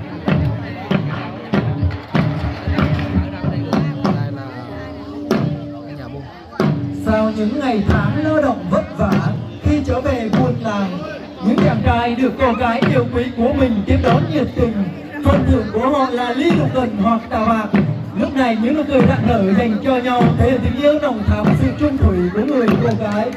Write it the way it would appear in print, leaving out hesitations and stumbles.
Sau những ngày tháng lao động vất vả, khi trở về buôn làng, những chàng trai được cô gái yêu quý của mình tiếp đón nhiệt tình. Phần thưởng của họ là ly rượu cần hoặc tàu bạc. Lúc này những nụ cười rạng rỡ dành cho nhau thể hiện tình yêu nồng thắm, sự trung thủy của người cô gái.